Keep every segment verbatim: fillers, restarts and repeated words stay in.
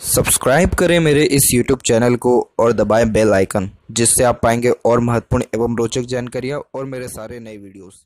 Subscribe करें मेरे इस यूट्यूब चैनल को और दबाएं बेल आइकन, जिससे आप पाएंगे और महत्वपूर्ण एवं रोचक जानकारियाँ और मेरे सारे नए वीडियोस।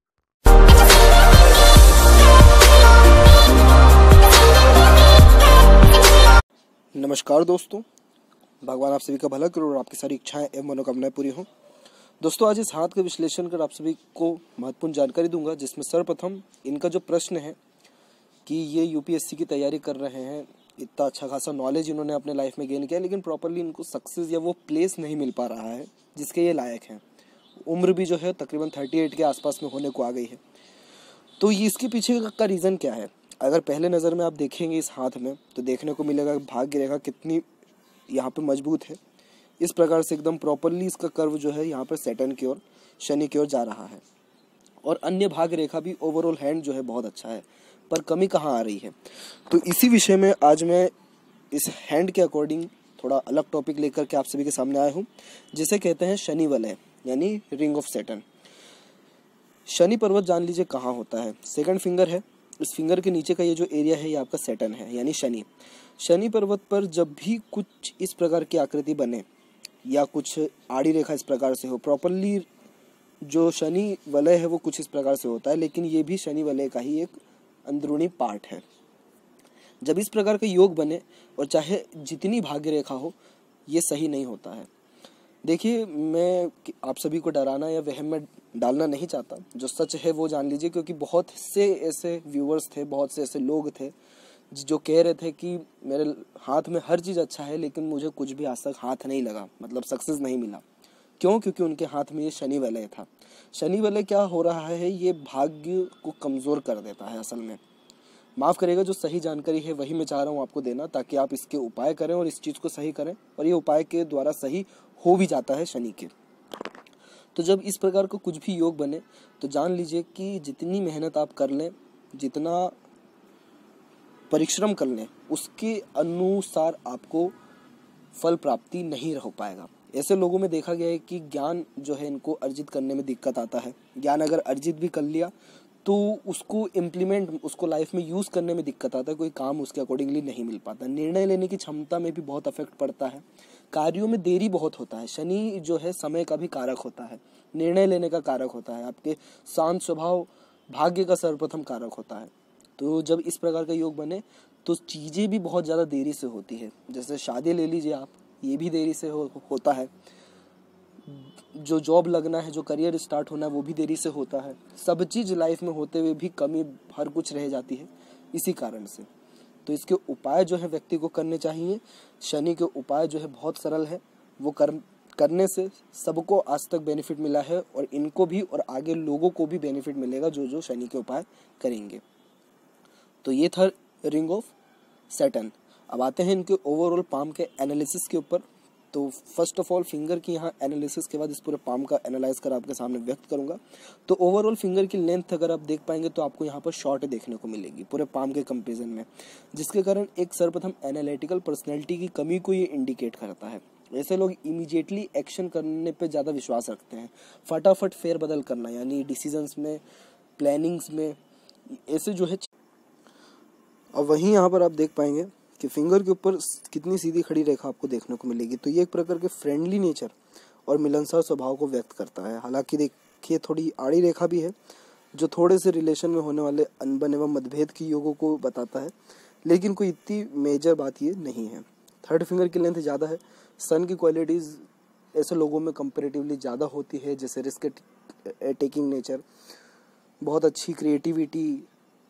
नमस्कार दोस्तों, भगवान आप सभी का भला करो और आपकी सारी इच्छाएं एवं मनोकामनाएं पूरी हों। दोस्तों, आज इस हाथ का विश्लेषण कर आप सभी को महत्वपूर्ण जानकारी दूंगा, जिसमें सर्वप्रथम इनका जो प्रश्न है कि ये यूपीएससी की तैयारी कर रहे हैं, इतना अच्छा खासा नॉलेज इन्होंने अपने लाइफ में गेन किया, लेकिन प्रॉपरली इनको सक्सेस या वो प्लेस नहीं मिल पा रहा है जिसके ये लायक हैं। उम्र भी जो है तकरीबन अड़तीस के आसपास में होने को आ गई है। तो ये इसके पीछे का रीज़न क्या है? अगर पहले नज़र में आप देखेंगे इस हाथ में, तो देखने को मिलेगा भाग्य रेखा कितनी यहाँ पे मजबूत है। इस प्रकार से एकदम प्रॉपरली इसका कर्व जो है यहाँ पर सैटर्न की ओर, शनि की ओर जा रहा है। और अन्य भाग्य रेखा भी ओवरऑल हैंड जो है बहुत अच्छा है, पर कमी कहाँ आ रही है? तो इसी विषय में आज मैं इस हैंड के अकॉर्डिंग थोड़ा अलग टॉपिक लेकर के आप सभी के सामने आया हूँ, जिसे कहते हैं शनि वलय, यानी रिंग ऑफ सैटर्न। शनि पर्वत जान लीजिए कहाँ होता है। सेकंड फिंगर है, इस फिंगर के नीचे का ये जो एरिया है ये आपका सैटर्न है, यानी शनि। शनि पर्वत पर जब भी कुछ इस प्रकार की आकृति बने या कुछ आड़ी रेखा इस प्रकार से हो, प्रॉपरली जो शनि वलय है वो कुछ इस प्रकार से होता है, लेकिन ये भी शनि वलय का ही एक अंदरूनी पार्ट है। जब इस प्रकार के योग बने और चाहे जितनी भाग्य रेखा हो, ये सही नहीं होता है। देखिए, मैं आप सभी को डराना या वहम में डालना नहीं चाहता, जो सच है वो जान लीजिए, क्योंकि बहुत से ऐसे व्यूअर्स थे, बहुत से ऐसे लोग थे जो कह रहे थे कि मेरे हाथ में हर चीज़ अच्छा है, लेकिन मुझे कुछ भी आज तक हाथ नहीं लगा, मतलब सक्सेस नहीं मिला। क्यों? क्योंकि उनके हाथ में ये शनि वलय था। शनि वलय क्या हो रहा है, ये भाग्य को कमज़ोर कर देता है असल में। माफ़ करेगा, जो सही जानकारी है वही मैं चाह रहा हूँ आपको देना, ताकि आप इसके उपाय करें और इस चीज़ को सही करें, और ये उपाय के द्वारा सही हो भी जाता है शनि के। तो जब इस प्रकार का कुछ भी योग बने, तो जान लीजिए कि जितनी मेहनत आप कर लें, जितना परिश्रम कर लें, उसके अनुसार आपको फल प्राप्ति नहीं हो पाएगा। ऐसे लोगों में देखा गया है कि ज्ञान जो है इनको अर्जित करने में दिक्कत आता है। ज्ञान अगर अर्जित भी कर लिया तो उसको इम्प्लीमेंट, उसको लाइफ में यूज़ करने में दिक्कत आता है, कोई काम उसके अकॉर्डिंगली नहीं मिल पाता। निर्णय लेने की क्षमता में भी बहुत अफेक्ट पड़ता है, कार्यों में देरी बहुत होता है। शनि जो है समय का भी कारक होता है, निर्णय लेने का कारक होता है, आपके शांत स्वभाव, भाग्य का सर्वप्रथम कारक होता है। तो जब इस प्रकार का योग बने तो चीज़ें भी बहुत ज़्यादा देरी से होती है। जैसे शादी ले लीजिए आप, ये भी देरी से हो, होता है। जो जॉब लगना है, जो करियर स्टार्ट होना है, वो भी देरी से होता है। सब चीज़ लाइफ में होते हुए भी कमी हर कुछ रह जाती है इसी कारण से। तो इसके उपाय जो है व्यक्ति को करने चाहिए। शनि के उपाय जो है बहुत सरल है, वो कर करने से सबको आज तक बेनिफिट मिला है, और इनको भी और आगे लोगों को भी बेनिफिट मिलेगा जो जो शनि के उपाय करेंगे। तो ये था रिंग ऑफ सैटर्न। अब आते हैं इनके ओवरऑल पाम के एनालिसिस के ऊपर। तो फर्स्ट ऑफ ऑल फिंगर की यहाँ एनालिसिस के बाद इस पूरे पाम का एनालाइज कर आपके सामने व्यक्त करूंगा। तो ओवरऑल फिंगर की लेंथ अगर आप देख पाएंगे तो आपको यहाँ पर शॉर्ट देखने को मिलेगी पूरे पाम के कंपेरिजन में, जिसके कारण एक सर्वप्रथम एनालिटिकल पर्सनैलिटी की कमी को ये इंडिकेट करता है। ऐसे लोग इमीडिएटली एक्शन करने पे ज़्यादा विश्वास रखते हैं, फटाफट फेरबदल करना, यानी डिसीजंस में, प्लानिंग्स में, ऐसे जो है। और वहीं यहाँ पर आप देख पाएंगे कि फिंगर के ऊपर कितनी सीधी खड़ी रेखा आपको देखने को मिलेगी। तो ये एक प्रकार के फ्रेंडली नेचर और मिलनसार स्वभाव को व्यक्त करता है। हालांकि देखिए, थोड़ी आड़ी रेखा भी है जो थोड़े से रिलेशन में होने वाले अनबन एवं मतभेद की योगों को बताता है, लेकिन कोई इतनी मेजर बात ये नहीं है। थर्ड फिंगर की लेंथ ज़्यादा है। सन की क्वालिटीज़ ऐसे लोगों में कंपेरेटिवली ज़्यादा होती है, जैसे रिस्क टेकिंग नेचर, बहुत अच्छी क्रिएटिविटी,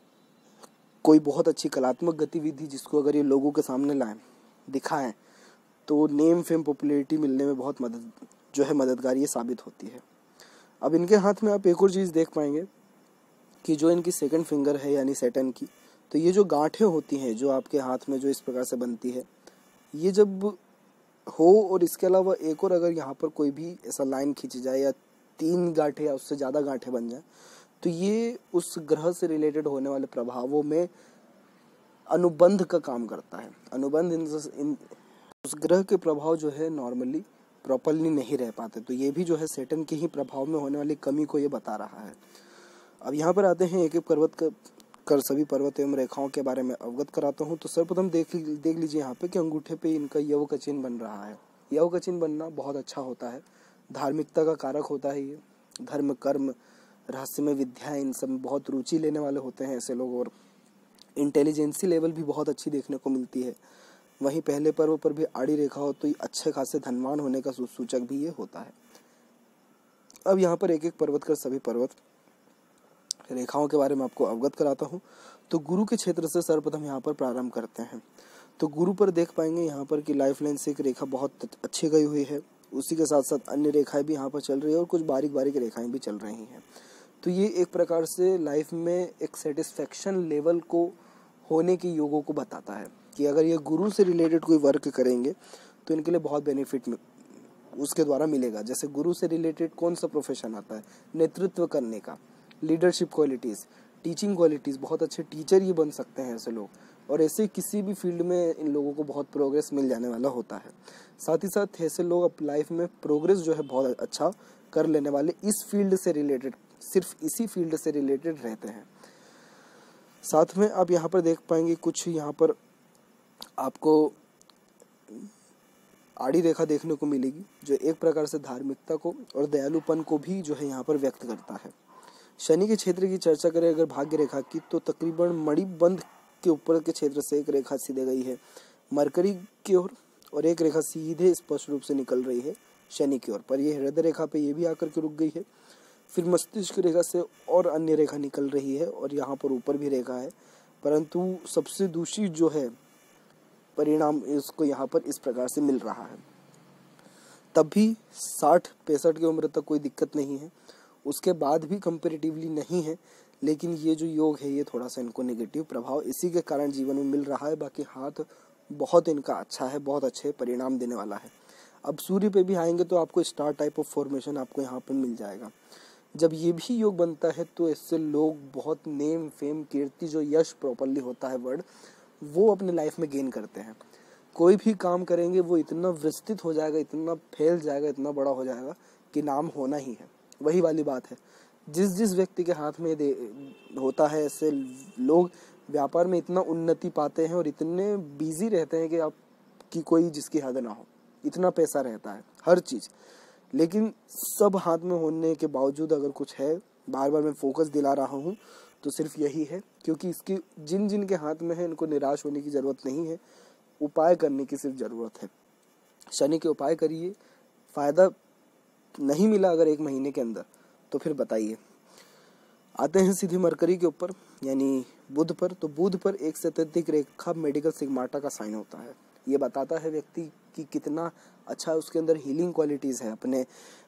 कोई बहुत अच्छी कलात्मक गतिविधि जिसको अगर ये लोगों के सामने लाएं, दिखाएं, तो नेम फेम पॉपुलैरिटी मिलने में बहुत मदद जो है मददगार ये साबित होती है। अब इनके हाथ में आप एक और चीज़ देख पाएंगे कि जो इनकी सेकंड फिंगर है, यानी सैटर्न की, तो ये जो गांठें होती हैं जो आपके हाथ में जो इस प्रकार से बनती है, ये जब हो, और इसके अलावा एक और अगर यहाँ पर कोई भी ऐसा लाइन खींची जाए या तीन गांठें या उससे ज़्यादा गांठें बन जाए, तो ये उस ग्रह से रिलेटेड होने वाले प्रभावों में अनुबंध का काम करता है। अनुबंध इन, इन उस ग्रह के प्रभाव जो है नॉर्मली प्रॉपरली नहीं रह पाते। तो ये भी जो है सैटर्न के ही प्रभाव में होने वाली कमी को ये बता रहा है। अब यहाँ पर आते हैं एक एक पर्वत का कर सभी पर्वत एवं रेखाओं के बारे में अवगत कराता हूँ। तो सर्वप्रथम देख देख लीजिए यहाँ पे कि अंगूठे पे इनका यव का चिन्ह बन रहा है। यव का चिन्ह बनना बहुत अच्छा होता है, धार्मिकता का कारक होता है। ये धर्म, कर्म, रहस्यमय विद्या, इन सब में बहुत रुचि लेने वाले होते हैं ऐसे लोग, और इंटेलिजेंसी लेवल भी बहुत अच्छी देखने को मिलती है। वहीं पहले पर्व पर भी आड़ी रेखा हो तो अच्छे खासे धनवान होने का सूचक भी ये होता है। अब यहाँ पर एक एक पर्वत कर सभी पर्वत रेखाओं के बारे में आपको अवगत कराता हूँ। तो गुरु के क्षेत्र से सर्वप्रथम यहाँ पर प्रारंभ करते हैं। तो गुरु पर देख पाएंगे यहाँ पर कि लाइफ लाइन से एक रेखा बहुत अच्छी गई हुई है, उसी के साथ साथ अन्य रेखाएं भी यहाँ पर चल रही है और कुछ बारीक बारीक रेखाएं भी चल रही हैं। तो ये एक प्रकार से लाइफ में एक सेटिस्फेक्शन लेवल को होने के योगों को बताता है कि अगर ये गुरु से रिलेटेड कोई वर्क करेंगे तो इनके लिए बहुत बेनिफिट उसके द्वारा मिलेगा। जैसे गुरु से रिलेटेड कौन सा प्रोफेशन आता है, नेतृत्व करने का, लीडरशिप क्वालिटीज़, टीचिंग क्वालिटीज़, बहुत अच्छे टीचर ये बन सकते हैं ऐसे लोग, और ऐसे किसी भी फील्ड में इन लोगों को बहुत प्रोग्रेस मिल जाने वाला होता है। साथ ही साथ ऐसे लोग अब लाइफ में प्रोग्रेस जो है बहुत अच्छा कर लेने वाले इस फील्ड से रिलेटेड, सिर्फ इसी फील्ड से रिलेटेड रहते हैं। साथ में आप यहाँ पर देख पाएंगे कुछ यहाँ पर आपको आड़ी रेखा देखने को मिलेगी जो एक प्रकार से धार्मिकता को और दयालुपन को भी जो है यहाँ पर व्यक्त करता है। शनि के क्षेत्र की चर्चा करें अगर भाग्य रेखा की, तो तकरीबन मणिबंध के ऊपर के क्षेत्र से एक रेखा सीधे गई है मरकरी की ओर, और एक रेखा सीधे स्पष्ट रूप से निकल रही है शनि की ओर, पर यह हृदय रेखा पे ये भी आकर के रुक गई है। फिर मस्तिष्क रेखा से और अन्य रेखा निकल रही है और यहाँ पर ऊपर भी रेखा है, परंतु सबसे दूषित जो है परिणाम इसको यहाँ पर इस प्रकार से मिल रहा है। तब भी साठ पैंसठ की उम्र तक कोई दिक्कत नहीं है, उसके बाद भी कंपेरेटिवली नहीं है, लेकिन ये जो योग है ये थोड़ा सा इनको नेगेटिव प्रभाव इसी के कारण जीवन में मिल रहा है। बाकी हाथ बहुत इनका अच्छा है, बहुत अच्छे परिणाम देने वाला है। अब सूर्य पे भी आएंगे तो आपको स्टार टाइप ऑफ फॉर्मेशन आपको यहाँ पर मिल जाएगा। जब ये भी योग बनता है तो इससे लोग बहुत नेम, फेम, कीर्ति, जो यश प्रॉपरली होता है वर्ड, वो अपने लाइफ में गेन करते हैं। कोई भी काम करेंगे वो इतना विस्तृत हो जाएगा, इतना फैल जाएगा, इतना बड़ा हो जाएगा कि नाम होना ही है। वही वाली बात है, जिस जिस व्यक्ति के हाथ में दे होता है ऐसे लोग व्यापार में इतना उन्नति पाते हैं और इतने बिजी रहते हैं कि आपकी कोई जिसकी हद ना हो, इतना पैसा रहता है हर चीज़। लेकिन सब हाथ में होने के बावजूद अगर कुछ है, बार बार मैं फोकस दिला रहा हूँ तो सिर्फ यही है, क्योंकि इसकी जिन जिन के हाथ में है इनको निराश होने की ज़रूरत नहीं है, उपाय करने की सिर्फ ज़रूरत है। शनि के उपाय करिए, फ़ायदा नहीं मिला अगर एक महीने के अंदर तो फिर बताइए। आते हैं सीधे मरकरी के ऊपर यानी बुध पर। तो बुध पर एक सतैतिक रेखा मेडिकल सिग्माटा का साइन होता है। ये बताता है व्यक्ति कि कितना अच्छा उसके अंदर हीलिंग क्वालिटीज़ है, अपने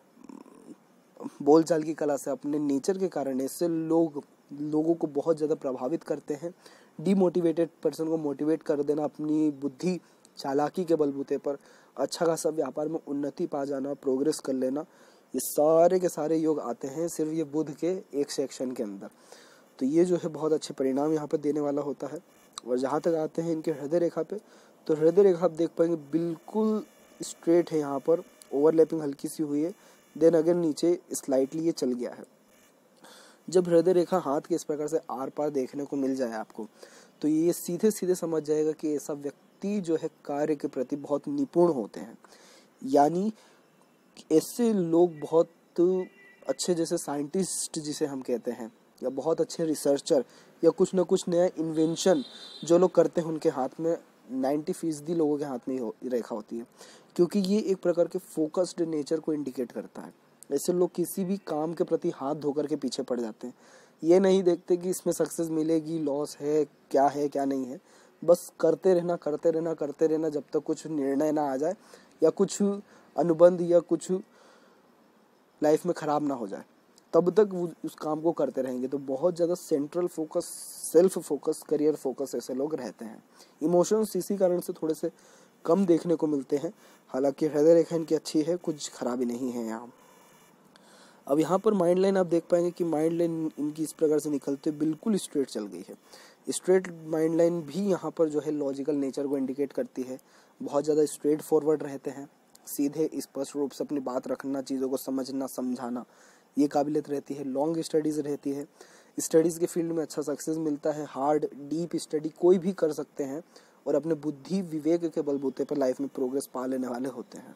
बोलचाल की कला से, अपने नेचर के कारण इससे लोग लोगों को बहुत ज़्यादा प्रभावित करते हैं। डीमोटिवेटेड पर्सन को मोटिवेट कर देना, अपनी बुद्धि चालाकी के बलबूते पर अच्छा खासा व्यापार में उन्नति पा जाना, प्रोग्रेस कर लेना, ये सारे के सारे योग आते हैं सिर्फ ये बुध के एक सेक्शन के अंदर। तो ये जो है बहुत अच्छे परिणाम यहाँ पर देने वाला होता है। और जहाँ तक आते हैं इनके हृदय रेखा पे, तो हृदय रेखा आप देख पाएंगे बिल्कुल स्ट्रेट है, यहाँ पर ओवरलैपिंग हल्की सी हुई है, देन अगर नीचे स्लाइटली ये चल गया है। जब हृदय रेखा हाथ के इस प्रकार से आर पार देखने को मिल जाए आपको, तो ये सीधे सीधे समझ जाएगा कि ऐसा व्यक्ति जो है कार्य के प्रति बहुत निपुण होते हैं। यानी ऐसे लोग बहुत अच्छे, जैसे साइंटिस्ट जिसे हम कहते हैं, या बहुत अच्छे रिसर्चर, या कुछ ना कुछ नया इन्वेंशन जो लोग करते हैं, उनके हाथ में नब्बे फीसदी लोगों के हाथ में ही रेखा होती है, क्योंकि ये एक प्रकार के फोकस्ड नेचर को इंडिकेट करता है। ऐसे लोग किसी भी काम के प्रति हाथ धोकर के पीछे पड़ जाते हैं, ये नहीं देखते कि इसमें सक्सेस मिलेगी, लॉस है, क्या है क्या नहीं है, बस करते रहना करते रहना करते रहना जब तक कुछ निर्णय ना आ जाए या कुछ अनुबंध या कुछ लाइफ में ख़राब ना हो जाए, तब तक वो उस काम को करते रहेंगे। तो बहुत ज़्यादा central focus, self focus, career focus ऐसे लोग रहते हैं। इमोशंस इसी कारण से थोड़े से कम देखने को मिलते हैं। हालांकि हृदय रेखा इनकी अच्छी है, कुछ खराबी नहीं है यहाँ। अब यहाँ पर माइंड लाइन आप देख पाएंगे कि माइंड लाइन इनकी इस प्रकार से निकलते बिल्कुल स्ट्रेट चल गई है। स्ट्रेट माइंड लाइन भी यहाँ पर जो है लॉजिकल नेचर को इंडिकेट करती है। बहुत ज़्यादा स्ट्रेट फॉरवर्ड रहते हैं, सीधे स्पष्ट रूप से अपनी बात रखना, चीज़ों को समझना समझाना, ये काबिलियत रहती है। लॉन्ग स्टडीज़ रहती है, स्टडीज़ के फील्ड में अच्छा सक्सेस मिलता है। हार्ड डीप स्टडी कोई भी कर सकते हैं और अपने बुद्धि विवेक के बलबूते पर लाइफ में प्रोग्रेस पा लेने वाले होते हैं।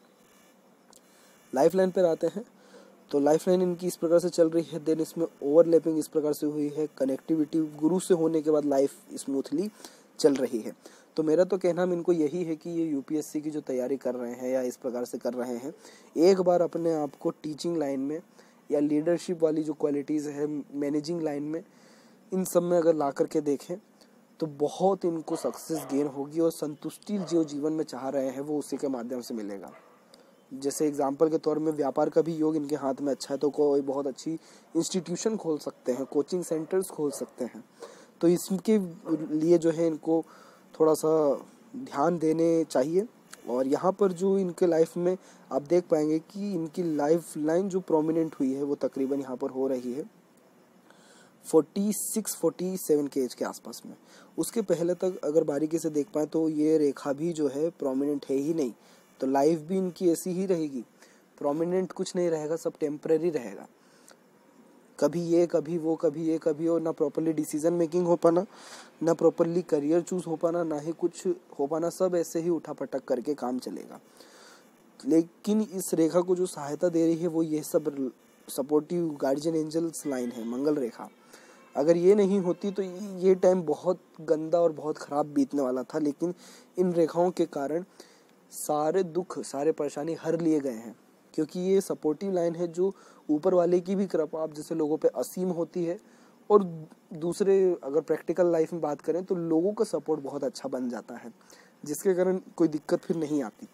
लाइफ लाइन पर आते हैं तो लाइफ लाइन इनकी इस प्रकार से चल रही है। देन इसमें ओवरलैपिंग इस प्रकार से हुई है। कनेक्टिविटी गुरु से होने के बाद लाइफ स्मूथली चल रही है। तो मेरा तो कहना इनको यही है कि ये यूपीएससी की जो तैयारी कर रहे हैं या इस प्रकार से कर रहे हैं, एक बार अपने आप को टीचिंग लाइन में या लीडरशिप वाली जो क्वालिटीज़ है मैनेजिंग लाइन में, इन सब में अगर ला करके देखें तो बहुत इनको सक्सेस गेन होगी और संतुष्टि जो जीवन में चाह रहे हैं वो उसी के माध्यम से मिलेगा। जैसे एग्जाम्पल के तौर में व्यापार का भी योग इनके हाथ में अच्छा है तो कोई बहुत अच्छी इंस्टीट्यूशन खोल सकते हैं, कोचिंग सेंटर्स खोल सकते हैं। तो इसके लिए जो है इनको थोड़ा सा ध्यान देने चाहिए। और यहाँ पर जो इनके लाइफ में आप देख पाएंगे कि इनकी लाइफ लाइन जो प्रोमिनेंट हुई है वो तकरीबन यहाँ पर हो रही है फोर्टी सिक्स फोर्टी सेवन के एज के आसपास में। उसके पहले तक अगर बारीकी से देख पाएँ तो ये रेखा भी जो है प्रोमिनेंट है ही नहीं। तो लाइफ भी इनकी ऐसी ही रहेगी, प्रोमिनेंट कुछ नहीं रहेगा, सब टेम्परेरी रहेगा। कभी ये कभी वो कभी ये कभी वो, ना प्रॉपरली डिसीजन मेकिंग हो पाना, ना प्रॉपरली करियर चूज हो पाना, ना ही कुछ हो पाना, सब ऐसे ही उठा पटक करके काम चलेगा। लेकिन इस रेखा को जो सहायता दे रही है वो ये सब सपोर्टिव गार्जियन एंजल्स लाइन है, मंगल रेखा। अगर ये नहीं होती तो ये टाइम बहुत गंदा और बहुत ख़राब बीतने वाला था। लेकिन इन रेखाओं के कारण सारे दुख सारे परेशानी हर लिए गए हैं, क्योंकि ये सपोर्टिव लाइन है जो ऊपर वाले की भी कृपा आप जैसे लोगों पे असीम होती है। और दूसरे अगर प्रैक्टिकल लाइफ में बात करें तो लोगों का सपोर्ट बहुत अच्छा बन जाता है, जिसके कारण कोई दिक्कत फिर नहीं आती।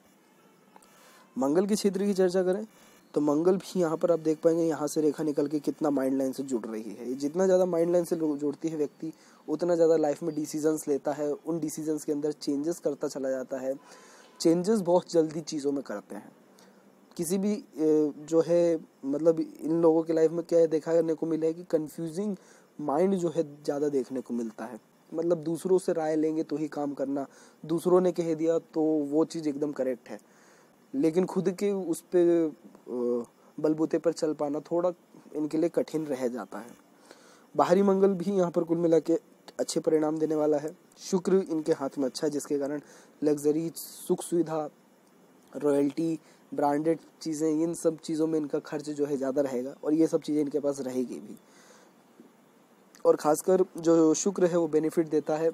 मंगल के क्षेत्र की चर्चा करें तो मंगल भी यहाँ पर आप देख पाएंगे, यहाँ से रेखा निकल के कितना माइंड लाइन से जुड़ रही है। जितना ज़्यादा माइंड लाइन से जुड़ती है व्यक्ति उतना ज़्यादा लाइफ में डिसीजंस लेता है, उन डिसीजंस के अंदर चेंजेस करता चला जाता है। चेंजेस बहुत जल्दी चीज़ों में करते हैं। किसी भी जो है मतलब इन लोगों की लाइफ में क्या है देखा करने को मिला है कि कंफ्यूजिंग माइंड जो है ज़्यादा देखने को मिलता है। मतलब दूसरों से राय लेंगे तो ही काम करना, दूसरों ने कह दिया तो वो चीज़ एकदम करेक्ट है, लेकिन खुद के उस पर बलबूते पर चल पाना थोड़ा इनके लिए कठिन रह जाता है। बाहरी मंगल भी यहाँ पर कुल मिला के अच्छे परिणाम देने वाला है। शुक्र इनके हाथ में अच्छा है, जिसके कारण लग्जरी, सुख सुविधा, रॉयल्टी, ब्रांडेड चीज़ें, इन सब चीज़ों में इनका खर्च जो है ज़्यादा रहेगा और ये सब चीज़ें इनके पास रहेगी भी। और ख़ासकर जो शुक्र है वो बेनिफिट देता है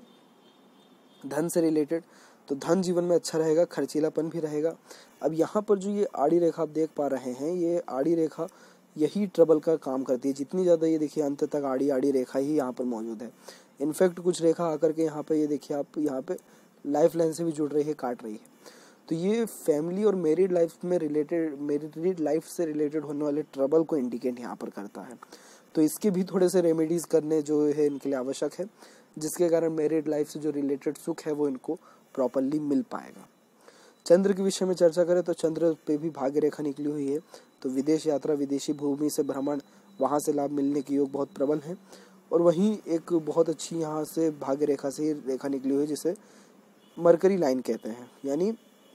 धन से रिलेटेड, तो धन जीवन में अच्छा रहेगा, खर्चीलापन भी रहेगा। अब यहाँ पर जो ये आड़ी रेखा आप देख पा रहे हैं, ये आड़ी रेखा यही ट्रबल का काम करती है। जितनी ज़्यादा ये देखिए अंत तक आड़ी आड़ी रेखा ही यहाँ पर मौजूद है। इनफैक्ट कुछ रेखा आकर के यहाँ पे ये देखिए आप यहाँ पे लाइफ लाइन से भी जुड़ रही है, काट रही है। तो ये फैमिली और मैरिड लाइफ में रिलेटेड, मैरिड लाइफ से रिलेटेड होने वाले ट्रबल को इंडिकेट यहाँ पर करता है। तो इसके भी थोड़े से रेमेडीज़ करने जो है इनके लिए आवश्यक है, जिसके कारण मैरिड लाइफ से जो रिलेटेड सुख है वो इनको प्रॉपरली मिल पाएगा। चंद्र के विषय में चर्चा करें तो चंद्र पे भी भाग्य रेखा निकली हुई है। तो विदेश यात्रा, विदेशी भूमि से भ्रमण, वहाँ से लाभ मिलने के योग बहुत प्रबल है। और वहीं एक बहुत अच्छी यहाँ से भाग्य रेखा से रेखा निकली हुई है जिसे मरकरी लाइन कहते हैं, यानी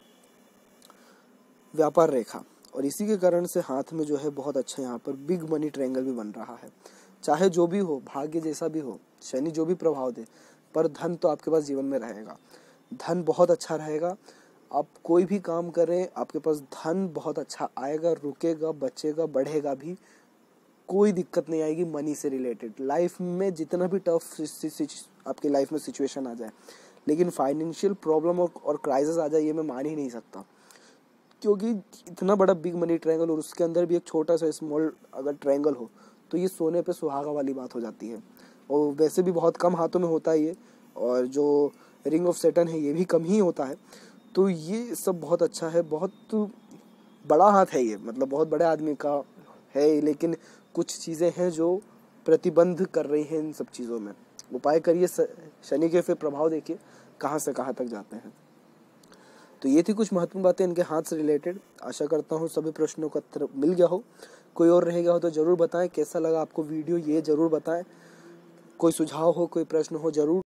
व्यापार रेखा। और इसी के कारण से हाथ में जो है बहुत अच्छा यहाँ पर बिग मनी ट्रायंगल भी बन रहा है। चाहे जो भी हो, भाग्य जैसा भी हो, शनि जो भी प्रभाव दे, पर धन तो आपके पास जीवन में रहेगा। धन बहुत अच्छा रहेगा। आप कोई भी काम करें आपके पास धन बहुत अच्छा आएगा, रुकेगा, बचेगा, बढ़ेगा भी, कोई दिक्कत नहीं आएगी मनी से रिलेटेड। लाइफ में जितना भी टफ आपकी लाइफ में सिचुएशन आ जाए, लेकिन फाइनेंशियल प्रॉब्लम और क्राइसिस आ जाए ये मैं मान ही नहीं सकता, क्योंकि इतना बड़ा बिग मनी ट्रायंगल और उसके अंदर भी एक छोटा सा स्मॉल अगर ट्रायंगल हो तो ये सोने पे सुहागा वाली बात हो जाती है। और वैसे भी बहुत कम हाथों में होता है ये, और जो रिंग ऑफ सैटर्न है ये भी कम ही होता है। तो ये सब बहुत अच्छा है, बहुत बड़ा हाथ है ये, मतलब बहुत बड़े आदमी का है, लेकिन कुछ चीज़ें हैं जो प्रतिबंध कर रही हैं इन सब चीज़ों में। उपाय करिए, शनि के फिर प्रभाव देखिए कहाँ से कहाँ तक जाते हैं। तो ये थी कुछ महत्वपूर्ण बातें इनके हाथ से रिलेटेड। आशा करता हूँ सभी प्रश्नों का उत्तर मिल गया हो। कोई और रह गया हो तो ज़रूर बताएं। कैसा लगा आपको वीडियो ये ज़रूर बताएं। कोई सुझाव हो, कोई प्रश्न हो, ज़रूर